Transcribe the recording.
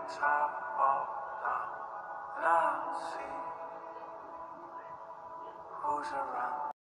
top all down, and I see who's around.